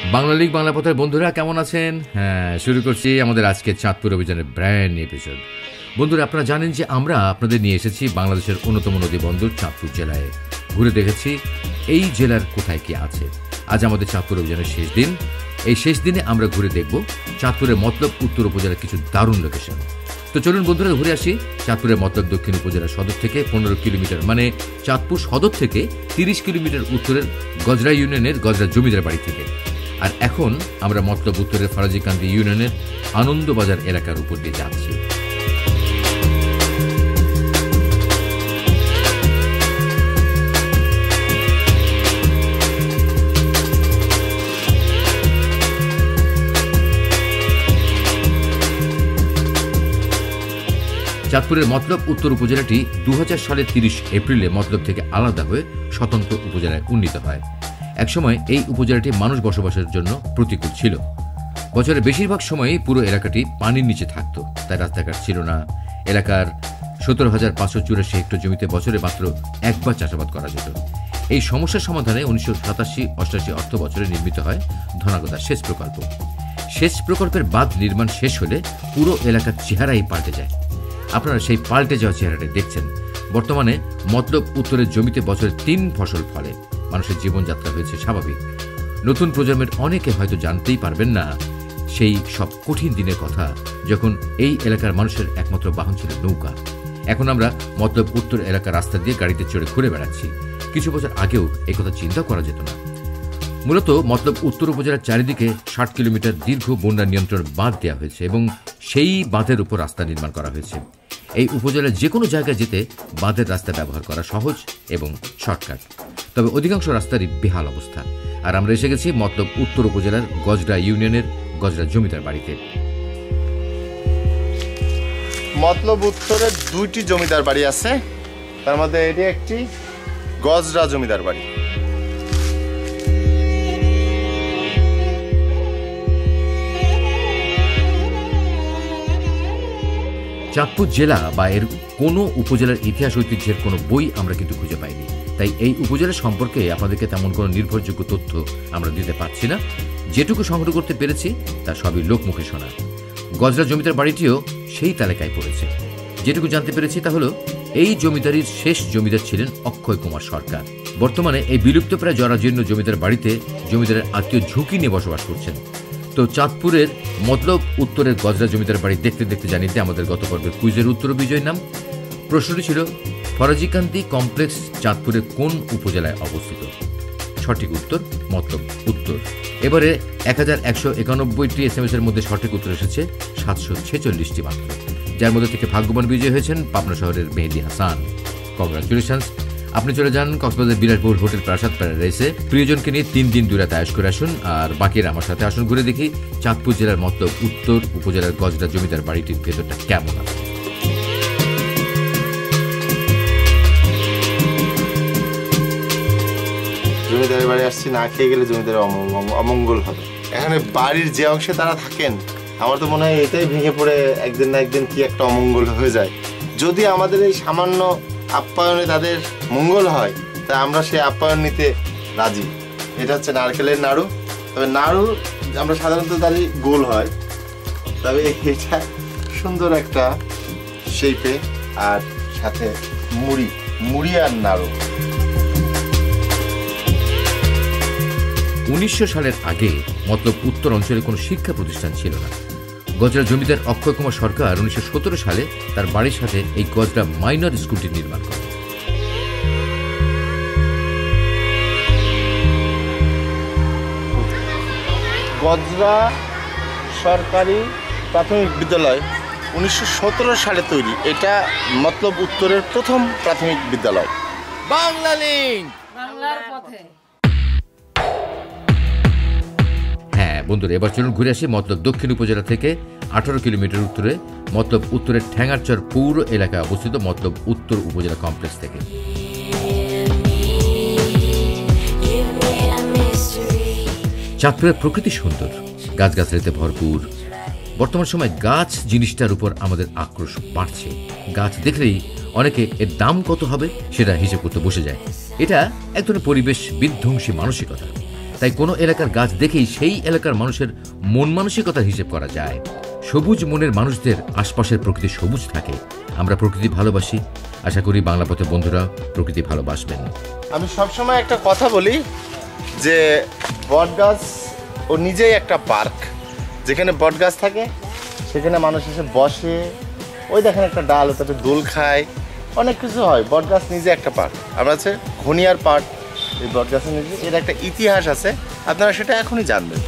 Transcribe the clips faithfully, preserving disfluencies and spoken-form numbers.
Bangla league Bangla পথের বন্ধুরা কেমন আছেন? হ্যাঁ, শুরু করছি আমাদের আজকে চাঁদপুর অভিযানের ব্র্যান্ড নিউ এপিসোড। বন্ধুরা, আপনারা জানেন যে আমরা আপনাদের নিয়ে এসেছি বাংলাদেশের অন্যতম নদী বন্দর চাঁদপুর জেলায়। ঘুরে দেখেছি এই জেলার কোথায় কি আছে। আজ আমাদের চাঁদপুর অভিযানের শেষ দিন। এই শেষ দিনে আমরা ঘুরে দেখব চাঁদপুরের মতলব উত্তর উপজেলার কিছু দারুণ লোকেশন। তো চলুন বন্ধুরা, ঘুরে আসি চাঁদপুরের মতলব দক্ষিণ উপজেলা সদর থেকে পনেরো কিলোমিটার মানে চাঁদপুর সদর থেকে তিরিশ কিলোমিটার উত্তরের গজরা ইউনিয়নের গজরা জমিদার বাড়ি থেকে। আর এখন আমরা মতলব উত্তরের ফরাজিকান্দি ইউনিয়নের আনন্দবাজার এলাকার উপর দিয়ে যাচ্ছি। চাঁদপুরের মতলব উত্তর উপজেলাটি দু হাজার সালের তিরিশ এপ্রিলে মতলব থেকে আলাদা হয়ে স্বতন্ত্র উপজেলায় উন্নীত হয়। একসময় এই উপজেলাটি মানুষ বসবাসের জন্য প্রতিকূল ছিল। বছরের বেশিরভাগ সময়ই পুরো এলাকাটি পানির নিচে থাকত, তাই রাস্তাঘাট ছিল না। এলাকার সতেরো হাজার পাঁচশো চুরাশি হেক্টর জমিতে বছরে মাত্র একবার চাষাবাদ করা যেত। এই সমস্যার সমাধানে উনিশশো সাতাশি অষ্টাশি অর্থ বছরে নির্মিত হয় ধনাগদা সেচ প্রকল্প। সেচ প্রকল্পের বাঁধ নির্মাণ শেষ হলে পুরো এলাকার চেহারাই পাল্টে যায়। আপনারা সেই পাল্টে যাওয়া চেহারাটা দেখছেন। বর্তমানে মতলব উত্তরের জমিতে বছরে তিন ফসল ফলে। মানুষের জীবনযাত্রা হয়েছে স্বাভাবিক। নতুন প্রজন্মের অনেকে হয়তো জানতেই পারবেন না সেই সব কঠিন দিনের কথা, যখন এই এলাকার মানুষের একমাত্র বাহন ছিল নৌকা। এখন আমরা মতলব উত্তর এলাকার রাস্তা দিয়ে গাড়িতে চড়ে ঘুরে বেড়াচ্ছি। কিছু বছর আগেও একথা চিন্তা করা যেত না। মূলত মতলব উত্তর উপজেলার চারিদিকে ষাট কিলোমিটার দীর্ঘ বন্যা নিয়ন্ত্রণ বাঁধ দেওয়া হয়েছে এবং সেই বাঁধের উপর রাস্তা নির্মাণ করা হয়েছে। এই উপজেলার যে কোনো জায়গায় যেতে বাঁধের রাস্তা ব্যবহার করা সহজ এবং শর্টকাট। তবে অধিকাংশ রাস্তারই বেহাল অবস্থা। আর আমরা এসে গেছি মতলব উত্তর উপজেলার গজরা ইউনিয়নের গজরা জমিদার বাড়িতে। মতলব উত্তরে দুইটি জমিদার বাড়ি আছে, তার মধ্যে এটি একটি গজরা জমিদার বাড়ি। চাঁদপুর জেলা বা এর কোনো উপজেলার ইতিহাস ঐতিহ্যের কোনো বই আমরা কিন্তু খুঁজে পাইনি, তাই এই উপজেলা সম্পর্কে আপনাদেরকে তেমন কোনো নির্ভরযোগ্য তথ্য আমরা দিতে পারছি না। যেটুকু সংগ্রহ করতে পেরেছি তা সবই লোকমুখে শোনা। গজরা জমিদার বাড়িটিও সেই তালিকায় পড়েছে। যেটুকু জানতে পেরেছি তা হলো এই জমিদারির শেষ জমিদার ছিলেন অক্ষয় কুমার সরকার। বর্তমানে এই বিলুপ্তপ্রায় জরাজীর্ণ জমিদার বাড়িতে জমিদারের আত্মীয় ঝুঁকি নিয়ে বসবাস করছেন। তো চাঁদপুরের মতলব উত্তরের গজরা জমিদার বাড়ি দেখতে দেখতে জানিয়ে দিয়ে আমাদের গত পর্বের কুইজের উত্তর বিজয় নাম। প্রশ্নটি ছিল ফরাজিকান্দি কমপ্লেক্স চাঁদপুরের কোন উপজেলায় অবস্থিত? সঠিক উত্তর মতলব উত্তর। এবারে এক হাজার একশো একানব্বইটি এস এম এস এর মধ্যে সঠিক উত্তর এসেছে সাতশো ছেচল্লিশটি মাত্র, যার মধ্যে থেকে ভাগ্যবান বিজয়ী হয়েছেন পাবনা শহরের মেহেদি হাসান। কংগ্রাচুলেশনস। আপনি চলে যান কক্সবাজার বিলাসবহুল হোটেল প্রাসাদ প্যারাডাইসে। প্রিয়জনকে নিয়ে তিন দিন দুই রাত আয়েশ করে আসুন। আর বাকিরা আমার সাথে আসুন, ঘুরে দেখি চাঁদপুর জেলার মতলব উত্তর উপজেলার গজরা জমিদার বাড়িটির ভেতরটা কেমন আছে। জমিদারের বাড়ি আসছি, না খেয়ে গেলে জমিদারের অমঙ্গল হবে। এখানে বাড়ির যে অংশে তারা থাকেন, আমার তো মনে হয় এটাই ভেঙে পড়ে একদিন না একদিন কি একটা অমঙ্গল হয়ে যায়। যদি আমাদের এই সামান্য আপ্যায়নে তাদের মঙ্গল হয়, তা আমরা সেই আপ্যায়ন নিতে রাজি। এটা হচ্ছে নারকেলের নাড়ু। তবে নাড়ু আমরা সাধারণত জানি গোল হয়, তবে এটা সুন্দর একটা শেপে, আর সাথে মুড়ি মুড়ি আর নাড়ু। উনিশশো সালের আগে মতলব উত্তর অঞ্চলে কোনো শিক্ষা প্রতিষ্ঠান ছিল না। গজরা জমিদার অক্ষয় কুমার সরকার উনিশশো সতেরো সালে তার বাড়ির সাথে এই গজরা মাইনর স্কুলটি নির্মাণ করেন। গজরা সরকারি প্রাথমিক বিদ্যালয় উনিশশো সতেরো সালে তৈরি। এটা মতলব উত্তরের প্রথম প্রাথমিক বিদ্যালয়। বাংলা লিংক বাংলার পথে। হ্যাঁ বন্ধুরা, এবার চলুন ঘুরে আসি মতলব দক্ষিণ উপজেলা থেকে আঠারো কিলোমিটার উত্তরে মতলব উত্তরের ঠ্যাঙ্গারচর পৌর এলাকায় অবস্থিত মতলব উত্তর উপজেলা কমপ্লেক্স থেকে। চাঁদপুরের প্রকৃতি সুন্দর, গাছগাছালিতে ভরপুর। বর্তমান সময় গাছ জিনিসটার উপর আমাদের আক্রোশ বাড়ছে। গাছ দেখলেই অনেকে এর দাম কত হবে সেটা হিসেব করতে বসে যায়। এটা এক ধরনের পরিবেশ বিধ্বংসী মানসিকতা। তাই কোনো এলাকার গাছ দেখেই সেই এলাকার মানুষের মন মানসিকতার হিসেব করা যায়। সবুজ মনের মানুষদের আশপাশের প্রকৃতি সবুজ থাকে। আমরা প্রকৃতি ভালোবাসি, আশা করি বাংলা পথে বন্ধুরা প্রকৃতি ভালোবাসবেন। আমি সবসময় একটা কথা বলি যে বটগাছ ও নিজেই একটা পার্ক, যেখানে বটগাছ থাকে সেখানে মানুষ এসে বসে, ওই দেখেন একটা ডাল, ওটাতে দোল খায়, অনেক কিছু হয়। বটগাছ নিজে একটা পার্ক। আমরা হচ্ছে ঘনিয়ার পার্ক, এই বটগাছের নিজে এর একটা ইতিহাস আছে, আপনারা সেটা এখনই জানবেন।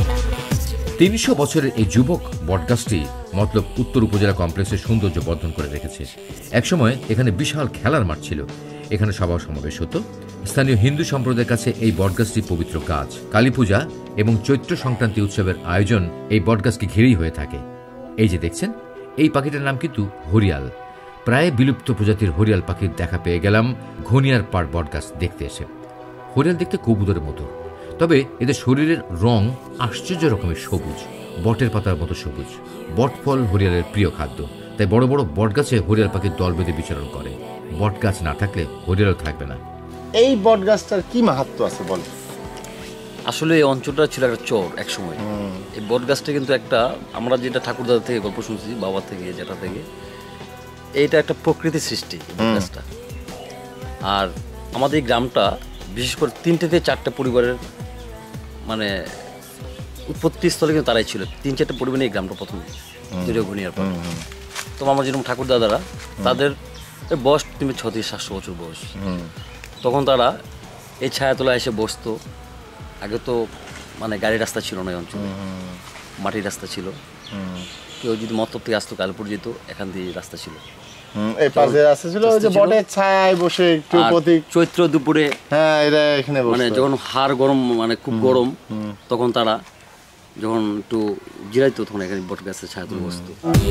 তিনশো বছরের এই যুবক বটগাছটি মতলব উত্তর উপজেলা কমপ্লেক্সের সৌন্দর্য বর্ধন করে রেখেছে। একসময় এখানে বিশাল খেলার মাঠ ছিল, এখানে সভা সমাবেশ হতো। স্থানীয় হিন্দু সম্প্রদায়ের কাছে এই বটগাছটি পবিত্র গাছ। কালী পূজা এবং চৈত্র সংক্রান্তি উৎসবের আয়োজন এই বটগাছকে ঘিরেই হয়ে থাকে। এই যে দেখছেন, এই পাখিটার নাম কিন্তু হরিয়াল। প্রায় বিলুপ্ত প্রজাতির হরিয়াল পাখির দেখা পেয়ে গেলাম ঘনিয়ার পাড় বটগাছ দেখতে এসে। হরিয়াল দেখতে কবুতরের মতো, তবে এদের শরীরের রং আশ্চর্য রকমের সবুজ, বটের পাতার মতো সবুজ। বটফল হরিয়ালের প্রিয় খাদ্য, তাই বড় বড় বটগাছে হরিয়াল পাখির দল বেঁধে বিচরণ করে। বটগাছ না থাকলে হরিয়ালও থাকবে না। এই বটগাছটার কি মাহাত্ম্য আছে বল? আসলে এই অঞ্চলটা ছিল একটা চর এক সময়। এই বটগাছটা কিন্তু একটা, আমরা যেটা ঠাকুরদাদা থেকে গল্প শুনছি, বাবা থেকে, যেটা থেকে, এইটা একটা প্রকৃতির সৃষ্টি বটগাছটা। আর আমাদের এই গ্রামটা বিশেষ করে তিনটে থেকে চারটে পরিবারের মানে উৎপত্তি স্থলে কিন্তু তারাই ছিল। তিন চারটে পরিবার এই গ্রামটা প্রথম তৈরি ঘনিয়ার পর। তো আমার যেরকম ঠাকুরদাদারা, তাদের বয়স তুমি ছ থেকে সাতশো বছর বয়স। তখন তারা এই ছায়াতলায় এসে বসতো। আগে তো মানে গাড়ির রাস্তা ছিল না এই অঞ্চলে, মাটির রাস্তা ছিল। কেউ যদি মতলব থেকে আসতো কালপুর যেত, এখান দিয়ে রাস্তা ছিল। এই পাশে রাস্তা ছিল, ওই যে বটের ছায়ায় বসে একটু প্রতীক চৈত্র দুপুরে, হ্যাঁ এরা এখানে মানে যখন হাড় গরম, মানে খুব গরম, তখন তারা যখন একটু জিরাইতো তখন এখানে বট গাছের ছায়াতলে বসতো।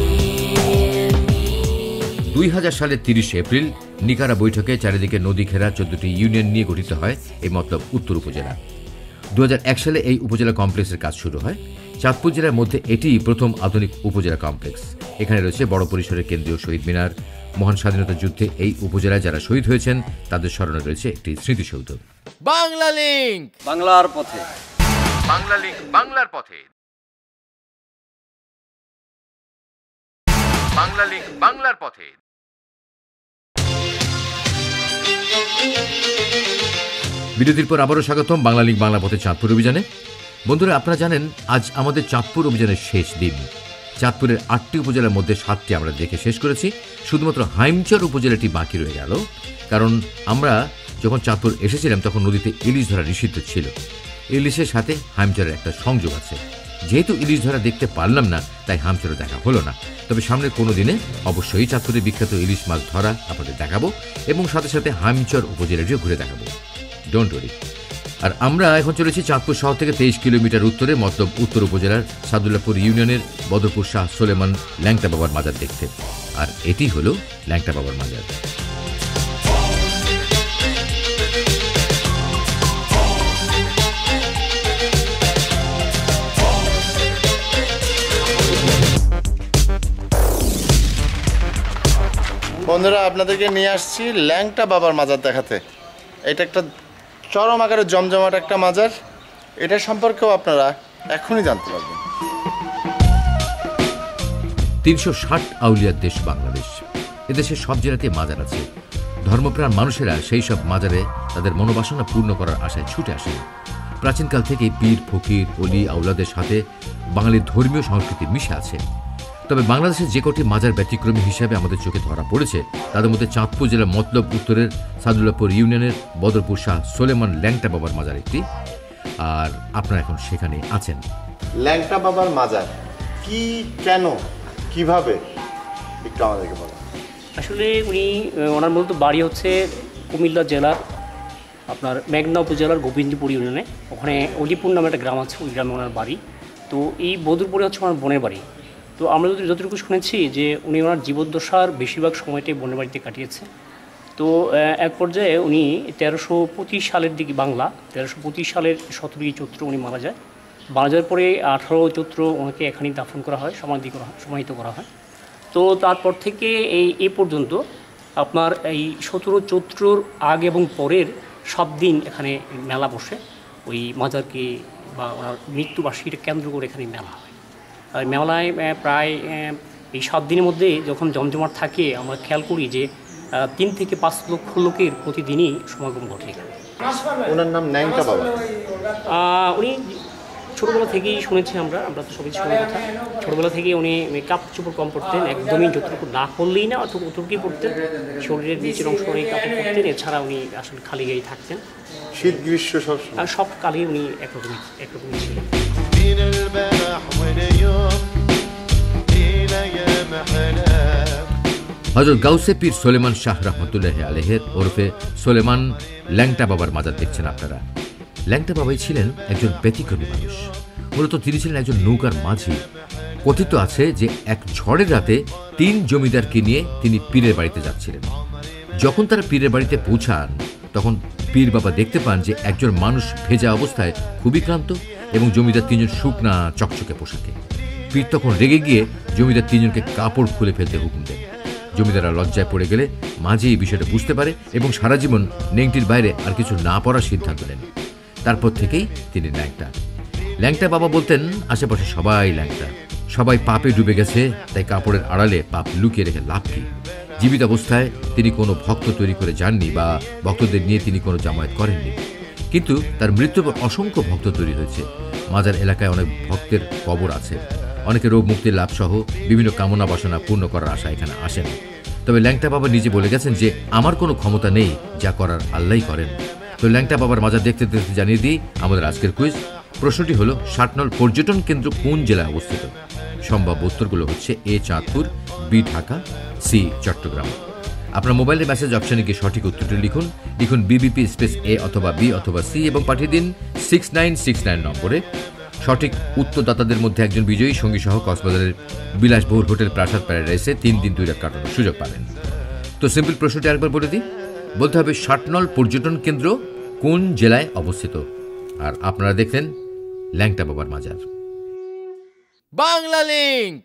দুই হাজার সালের তিরিশে এপ্রিল নিকারা বৈঠকে চারিদিকে নদী ঘেরা চোদ্দটি ইউনিয়ন নিয়ে গঠিত হয় এই মতলব উত্তর উপজেলা। দু হাজার এক সালে এই উপজেলা কমপ্লেক্সের কাজ শুরু হয়। চাঁদপুর জেলার মধ্যে এটিই প্রথম আধুনিক উপজেলা কমপ্লেক্স। এখানে রয়েছে বড় পরিসরের কেন্দ্রীয় শহীদ মিনার। মহান স্বাধীনতা যুদ্ধে এই উপজেলায় যারা শহীদ হয়েছেন তাদের স্মরণে রয়েছে একটি স্মৃতিসৌধ। বাংলা লিংক, বাংলার পথে, বাংলা লিংক বাংলার পথে, বাংলা লিংক বাংলার পথে। বিরতির পর আবারও স্বাগতম বাংলা লিংক বাংলা পথে চাঁদপুর অভিযানে। বন্ধুরা, আপনারা জানেন আজ আমাদের চাঁদপুর অভিযানের শেষ দিন। চাঁদপুরের আটটি উপজেলার মধ্যে সাতটি আমরা দেখে শেষ করেছি। শুধুমাত্র হাইমচর উপজেলাটি বাকি রয়ে গেল, কারণ আমরা যখন চাঁদপুর এসেছিলাম তখন নদীতে ইলিশ ধরা নিষিদ্ধ ছিল। ইলিশের সাথে হাইমচরের একটা সংযোগ আছে। যেহেতু ইলিশ ধরা দেখতে পারলাম না, তাই হাইমচরে দেখা হলো না। তবে সামনের কোনো দিনে অবশ্যই চাঁদপুরের বিখ্যাত ইলিশ মাছ ধরা আপনাদের দেখাবো এবং সাথে সাথে হাইমচর উপজেলাটিও ঘুরে দেখাবো। Don't worry. আর আমরা এখন চলেছি চাঁদপুর শহর থেকে তেইশ কিলোমিটার উত্তরে মতলব উত্তর উপজেলার সাদুল্লাপুর ইউনিয়নের বদরপুর শাহ সোলেমান ল্যাংটা বাবার মাজার দেখতে। আর এটি হলো ল্যাংটা বাবার মাজার। বন্ধুরা, আপনাদেরকে নিয়ে আসছি ল্যাংটা বাবার মাজার দেখাতে। এটা একটা চরম আকারে জমজমাট একটা মাজার। এটা সম্পর্কেও আপনারা এখনই জানতে পারবেন। তিনশো ষাট আউলিয়ার দেশ বাংলাদেশ। এদেশে সব জেলাতে মাজার আছে। ধর্মপ্রাণ মানুষেরা সেই সব মাজারে তাদের মনোবাসনা পূর্ণ করার আশায় ছুটে আসেন। প্রাচীনকাল থেকে পীর, ফকির, অলি, আউলাদের সাথে বাঙালির ধর্মীয় সংস্কৃতি মিশে আছে। তবে বাংলাদেশের যে কটি মাজার ব্যতিক্রমী হিসাবে আমাদের চোখে ধরা পড়েছে, তাদের মধ্যে চাঁদপুর জেলার মতলব উত্তরের সাদুল্লাপুর ইউনিয়নের বদরপুর শাহ সোলেমান ল্যাংটা বাবার মাজার একটি। আর আপনারা এখন সেখানে আছেন। ল্যাংটা বাবার মাজার কি, কেন, কিভাবে, একটু আমাদেরকে বলেন। আসলে উনি, ওনার মূলত বাড়ি হচ্ছে কুমিল্লা জেলার আপনার মেঘনা উপজেলার গোবিন্দপুর ইউনিয়নে। ওখানে অলিপুর নামে একটা গ্রাম আছে, ওই গ্রামে ওনার বাড়ি। তো এই বদরপুরে হচ্ছে ওনার বোনের বাড়ি। তো আমরা যদি যতটুকু শুনেছি যে উনি ওনার জীবদ্দশার বেশিরভাগ সময়টাই বোনের বাড়িতে কাটিয়েছে। তো এক পর্যায়ে উনি তেরোশো পঁচিশ সালের দিকে, বাংলা তেরোশো পঁচিশ সালের সতেরোই চৈত্র উনি মারা যায়। মারা যাওয়ার পরে আঠারো চৈত্র ওনাকে এখানেই দাফন করা হয়, সমাধি করা হয়, সমাহিত করা হয়। তো তারপর থেকে এই এ পর্যন্ত আপনার এই সতেরো চৈত্রর আগ এবং পরের সব দিন এখানে মেলা বসে। ওই মাজারকে বা ওনার মৃত্যুবার্ষিকীটা কেন্দ্র করে এখানে মেলা হয়। আর মেলায় আহ, প্রায় আহ, এই সাত দিনের মধ্যে যখন জমজমাট থাকে আমরা খেয়াল করি যে আহ, তিন থেকে পাঁচ লক্ষ লোকের প্রতিদিনই সমাগম ঘটে এখানে। ওনার নাম ন্যাংটা বাবা। আহ, উনি ছোটোবেলা থেকেই শুনেছি আমরা আমরা তো সবাই শোনার কথা, ছোটোবেলা থেকেই উনি কাপড় চোপড় কম পরতেন, একদমই যতটুকু না করলেই না অতটুকু অতটুকুই পরতেন, শরীরের নিচের অংশ উনি কাপড় পরতেন, এছাড়া উনি আসলে খালি গায়ে থাকতেন। শীত গ্রীষ্ম সব আর সব কালেই উনি একরকমই একরকমই ছিলেন। হযরত গাউসে পীর সোলেমান শাহ রহমতুল্লাহ আলাইহির ওরফে সোলেমান ল্যাংটা বাবার মাজার দেখছেন আপনারা। ল্যাংটা বাবাই ছিলেন একজন ব্যতিক্রমী মানুষ। মূলত তিনি ছিলেন একজন নৌকার মাঝি। কথিত আছে যে এক ঝড়ের রাতে তিন জমিদারকে নিয়ে তিনি পীরের বাড়িতে যাচ্ছিলেন। যখন তারা পীরের বাড়িতে পৌঁছান তখন পীর বাবা দেখতে পান যে একজন মানুষ ভেজা অবস্থায় খুবই ক্লান্ত এবং জমিদার তিনজন শুকনা চকচকে পোশাকে। পীর তখন রেগে গিয়ে জমিদার তিনজনকে কাপড় খুলে ফেলতে হুকুম দেন। জমিদাররা লজ্জায় পড়ে গেলে মাঝি এই বিষয়টা বুঝতে পারে এবং সারা জীবন নেংটির বাইরে আর কিছু না পড়ার সিদ্ধান্ত নেন। তারপর থেকেই তিনি ল্যাংটা। ল্যাংটা বাবা বলতেন আশেপাশে সবাই ল্যাংটা, সবাই পাপে ডুবে গেছে, তাই কাপড়ের আড়ালে পাপ লুকিয়ে রেখে লাভ কি। জীবিত অবস্থায় তিনি কোনো ভক্ত তৈরি করে যাননি বা ভক্তদের নিয়ে তিনি কোনো জামায়াত করেননি, কিন্তু তার মৃত্যুর পর অসংখ্য ভক্ত তৈরি হয়েছে। মাজার এলাকায় অনেক ভক্তের কবর আছে। অনেকে রোগ মুক্তির লাভ সহ বিভিন্ন কামনা বাসনা পূর্ণ করার আশা এখানে আসেন। তবে ল্যাংটা বাবা নিজে বলে গেছেন যে আমার কোনো ক্ষমতা নেই, যা করার আল্লাহই করেন। তো ল্যাংটা বাবার মাজার দেখতে দেখতে জানিয়ে দিই আমাদের আজকের কুইজ। প্রশ্নটি হলো ষাটনল পর্যটন কেন্দ্র কোন জেলায় অবস্থিত? সম্ভাব্য উত্তরগুলো হচ্ছে A Chandpur, B Dhaka, C Chattogram. আপনার মোবাইলের মেসেজ অপশনে গিয়ে সঠিক উত্তরটি লিখুন লিখুন বিবিপি স্পেস এ অথবা বি অথবা সি এবং পাঠিয়ে দিন সিক্স নাইন সিক্স নাইন নম্বরে। সঠিক উত্তরদাতাদের মধ্যে একজন বিজয়ী সঙ্গী সহ কক্সবাজারের বিলাসবহুল হোটেল প্রাসাদ প্যারাডাইসে তিন দিন দুই রাত কাটানোর সুযোগ পাবেন। তো সিম্পল প্রশ্নটি আরেকবার বলে দিই, বলতে হবে ষাটনল পর্যটন কেন্দ্র কোন জেলায় অবস্থিত। আর আপনারা দেখলেন ল্যাংটা বাবার মাজার। বাংলা লিংক।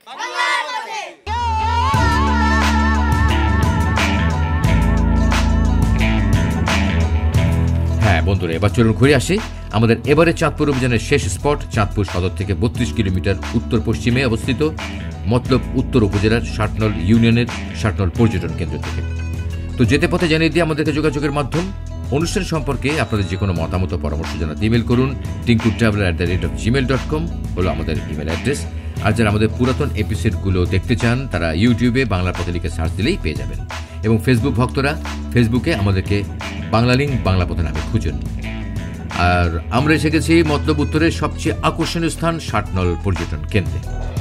হ্যাঁ বন্ধুরা, এবার চলুন ঘুরে আসি আমাদের এবারে চাঁদপুর অভিযানের শেষ স্পট চাঁদপুর সদর থেকে বত্রিশ কিলোমিটার উত্তর পশ্চিমে অবস্থিত মতলব উত্তর উপজেলার ষাটনল ইউনিয়নের ষাটনল পর্যটন কেন্দ্র থেকে। তো যেতে পথে জানিয়ে দিয়ে আমাদেরকে যোগাযোগের মাধ্যম। অনুষ্ঠান সম্পর্কে আপনাদের যে কোনো মতামত পরামর্শ জানাতে ইমেল করুন Tinku traveller at the rate of Gmail dot com হলো আমাদের ইমেল অ্যাড্রেস। আর যারা আমাদের পুরাতন এপিসোডগুলো দেখতে চান তারা ইউটিউবে বাংলা পথে লিখে সার্চ দিলেই পেয়ে যাবেন, এবং ফেসবুক ভক্তরা ফেসবুকে আমাদেরকে বাংলা লিংক বাংলা পথে নামে খুঁজুন। আর আমরা এসে গেছি মতলব উত্তরের সবচেয়ে আকর্ষণীয় স্থান ষাটনল পর্যটন কেন্দ্রে।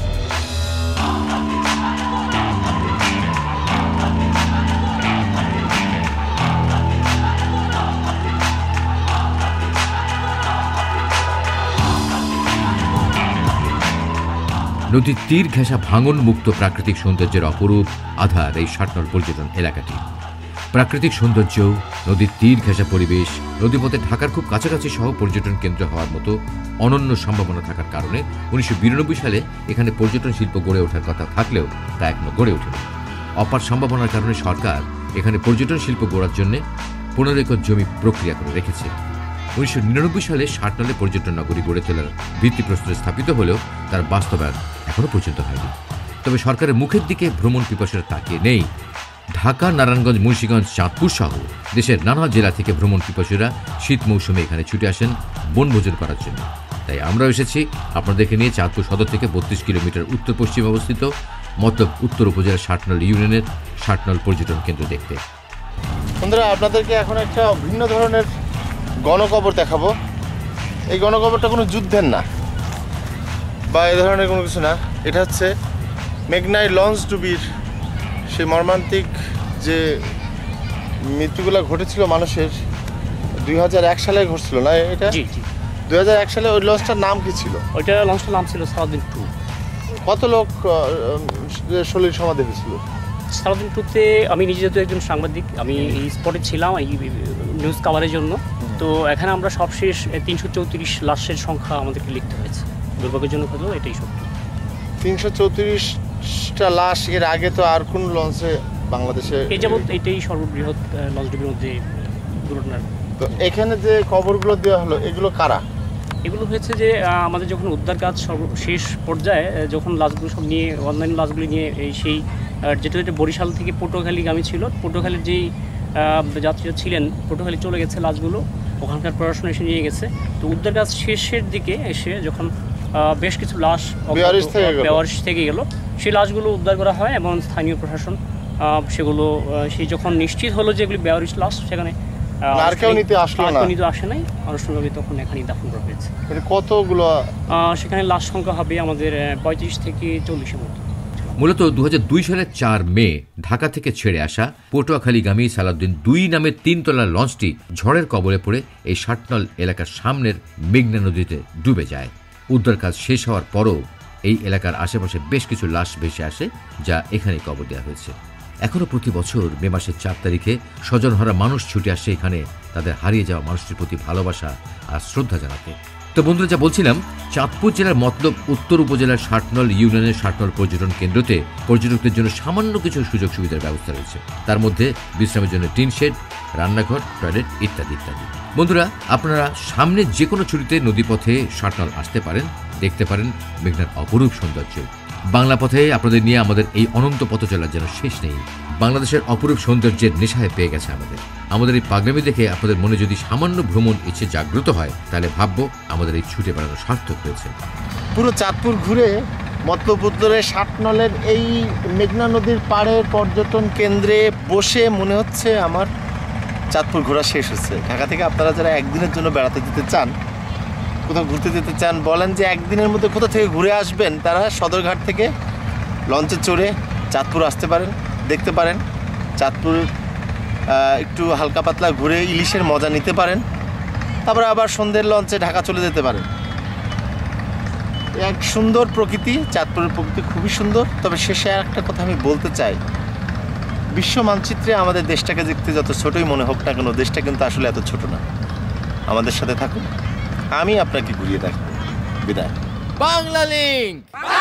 নদীর তীর ঘেঁষা ভাঙন মুক্ত প্রাকৃতিক সৌন্দর্যের অপরূপ আধার এই ষাটনল পর্যটন এলাকাটি। প্রাকৃতিক সৌন্দর্য, নদীর তীর ঘেঁষা পরিবেশ, নদীপথে ঢাকার খুব কাছাকাছি সহ পর্যটন কেন্দ্র হওয়ার মতো অনন্য সম্ভাবনা থাকার কারণে উনিশশো বিরানব্বই সালে এখানে পর্যটন শিল্প গড়ে ওঠার কথা থাকলেও তা এখনো গড়ে ওঠেনি। অপার সম্ভাবনার কারণে সরকার এখানে পর্যটন শিল্প গড়ার জন্য পনেরো একর জমি প্রক্রিয়া করে রেখেছে। উনিশশো নিরানব্বই সালে ষাটনলে পর্যটন নগরী গড়ে তোলার ভিত্তিপ্রস্তর স্থাপিত হলেও তার বাস্তবায়ন এখনো পর্যন্ত হয়নি। তবে সরকারের মুখের দিকে ভ্রমণ পিপাসুরা তাকিয়ে নেই। ঢাকা, নারায়ণগঞ্জ, মুন্সিগঞ্জ, চাঁদপুর সহ দেশের নানা জেলা থেকে ভ্রমণ পিপাসুরা শীত মৌসুমে এখানে ছুটে আসেন বনভোজন করার জন্য। তাই আমরাও এসেছি আপনাদেরকে নিয়ে চাঁদপুর সদর থেকে বত্রিশ কিলোমিটার উত্তর পশ্চিমে অবস্থিত মতলব উত্তর উপজেলার ষাটনল ইউনিয়নের ষাটনল পর্যটন কেন্দ্র দেখতে। বন্ধুরা, আপনাদেরকে এখন একটা ভিন্ন ধরনের গণকবর দেখাবো। এই গণকবরটা কোনো যুদ্ধের না বা এ ধরনের কোনো কিছু না, এটা হচ্ছে মেঘনায় লঞ্চ ডুবির সেই মর্মান্তিক যে মৃত্যুগুলো ঘটেছিল মানুষের দুই হাজার এক সালে ঘটছিল না এটা? জি জি দুই হাজার এক সালে ওই লঞ্চটার নাম কি ছিল? ওইটা লঞ্চটার নাম ছিল সালাউদ্দিন টু। কত লোক শরীর সমাধি হয়েছিল? সালাউদ্দিন টুতে আমি নিজে যেহেতু একজন সাংবাদিক, আমি এই স্পটে ছিলাম এই নিউজ কাভারের জন্য। তো এখানে আমরা সবশেষ তিনশো চৌত্রিশ লাশের সংখ্যা আমাদেরকে লিখতে হয়েছে। দুর্ভাগ্যজনক হলেও এটাই সত্য। তিনশো চৌত্রিশটা লাশ। এর আগে তো আর কোন লঞ্চে বাংলাদেশে এই যাবৎ এটাই সর্ববৃহৎ লঞ্চ ডুবির মধ্যে দুর্ঘটনার তো এখানে যে কবরগুলো দেওয়া হলো এগুলো কারা? এগুলো হয়েছে যে আহ, আমাদের যখন উদ্ধার কাজ সর্বশেষ পর্যায়ে আহ, যখন লাশগুলো সব নিয়ে অনলাইন লাশগুলি নিয়ে এই সেই আহ, যেটা যেটা বরিশাল থেকে পটুয়াখালীগামী ছিল, পটুয়াখালীর যেই আহ, যাত্রীরা ছিলেন পটুয়াখালী চলে গেছে লাশগুলো, ওখানকার প্রশাসন এসে নিয়ে গেছে। তো উদ্ধার কাজ শেষের দিকে এসে যখন আহ, বেশ কিছু লাশ বেওয়ারিশ থেকে গেল। বেওয়ারিশ থেকে গেল, সেই লাশগুলো উদ্ধার করা হয় এবং স্থানীয় প্রশাসন আহ, সেগুলো আহ, সেই যখন নিশ্চিত হলো যে এগুলি বেওয়ারিশ লাশ, সেখানে আহ, আর কেউ নিতে আসলো আর না? কেউ নিতে আসে নাই, আনুষ্ঠানিকভাবে তখন এখানেই দাফন করা হয়েছে। এটা কতগুলো? আহ, সেখানে লাশ সংখ্যা হবে আমাদের আহ, পঁয়ত্রিশ থেকে চল্লিশের মতো। মূলত দু হাজার দুই সালের চার মে ঢাকা থেকে ছেড়ে আসা পটুয়াখালীগামী সালাউদ্দিন দুই নামের তিনতলা লঞ্চটি ঝড়ের কবলে পড়ে এই ষাটনল এলাকার সামনের মেঘনা নদীতে ডুবে যায়। উদ্ধার কাজ শেষ হওয়ার পরও এই এলাকার আশেপাশে বেশ কিছু লাশ ভেসে আসে, যা এখানেই কবর দেওয়া হয়েছে। এখনও প্রতি বছর মে মাসের চার তারিখে স্বজনহারা মানুষ ছুটে আসে এখানে তাদের হারিয়ে যাওয়া মানুষটির প্রতি ভালোবাসা আর শ্রদ্ধা জানাতে। তো বন্ধুরা, যা বলছিলাম, চাঁদপুর জেলার মতলব উত্তর উপজেলার ষাটনল ইউনিয়নের ষাটনল পর্যটন কেন্দ্রতে পর্যটকদের জন্য সামান্য কিছু সুযোগ সুবিধার ব্যবস্থা রয়েছে। তার মধ্যে বিশ্রামের জন্য টিন শেড, রান্নাঘর, টয়লেট ইত্যাদি ইত্যাদি। বন্ধুরা, আপনারা সামনে যে কোনো ছুটিতে নদীপথে ষাটনল আসতে পারেন, দেখতে পারেন মেঘনার অপরূপ সৌন্দর্য। বাংলা পথে আপনাদের নিয়ে আমাদের এই অনন্ত পথ চলার যেন শেষ নেই। বাংলাদেশের অপরূপ সৌন্দর্যের নেশায় পেয়ে গেছে আমাদের। আমাদের এই পাগলামি দেখে আপনাদের মনে যদি সামান্য ভ্রমণ ইচ্ছে জাগ্রত হয়, তাহলে ভাববো আমাদের এই ছুটে বেড়ানো সার্থক হয়েছে। পুরো চাঁদপুর ঘুরে মতলব উত্তরের ষাটনলের এই মেঘনা নদীর পাড়ের পর্যটন কেন্দ্রে বসে মনে হচ্ছে আমার চাঁদপুর ঘোরা শেষ হচ্ছে। ঢাকা থেকে আপনারা যারা একদিনের জন্য বেড়াতে যেতে চান, কোথাও ঘুরতে যেতে চান, বলেন যে একদিনের মধ্যে কোথা থেকে ঘুরে আসবেন, তারা সদরঘাট থেকে লঞ্চে চড়ে চাঁদপুর আসতে পারেন, দেখতে পারেন চাঁদপুর, একটু হালকা পাতলা ঘুরে ইলিশের মজা নিতে পারেন, তারপরে আবার সন্ধ্যের লঞ্চে ঢাকা চলে যেতে পারেন। এক সুন্দর প্রকৃতি, চাঁদপুরের প্রকৃতি খুবই সুন্দর। তবে শেষে আর একটা কথা আমি বলতে চাই, বিশ্ব মানচিত্রে আমাদের দেশটাকে দেখতে যত ছোটই মনে হোক না কেন, দেশটা কিন্তু আসলে এত ছোট না। আমাদের সাথে থাকুন, আমি আপনাকে ঘুরিয়ে দেখাবো। বিদায়। বাংলা লিংক।